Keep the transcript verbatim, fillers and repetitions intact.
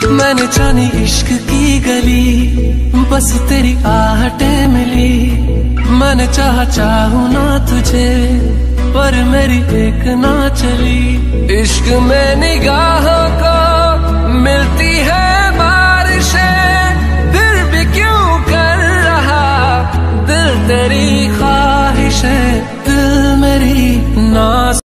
मैंने जानी इश्क की गली, बस तेरी आहटें मिली। मैंने चाहा चाहूं ना तुझे, पर मेरी एक ना चली। इश्क में निगाहों को मिलती है बारिशें, फिर भी क्यों कर रहा दिल तेरी ख्वाहिशें। दिल मेरी ना